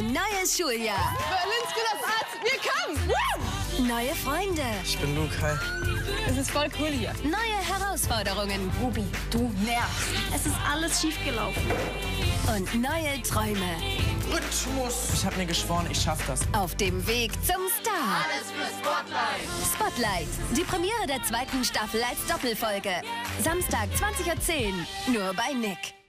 neues Schuljahr. Berlinske das Arzt, wir kommen! Woo! Neue Freunde. Ich bin Luke, hi. Es ist voll cool hier. Neue Herausforderungen. Ruby, du nervst. Es ist alles schiefgelaufen. Und neue Träume. Rhythmus. Ich habe mir geschworen, ich schaff das. Auf dem Weg zum Star. Alles für Spotlight. Spotlight. Die Premiere der 2. Staffel als Doppelfolge. Samstag 20:10 Uhr. Nur bei Nick.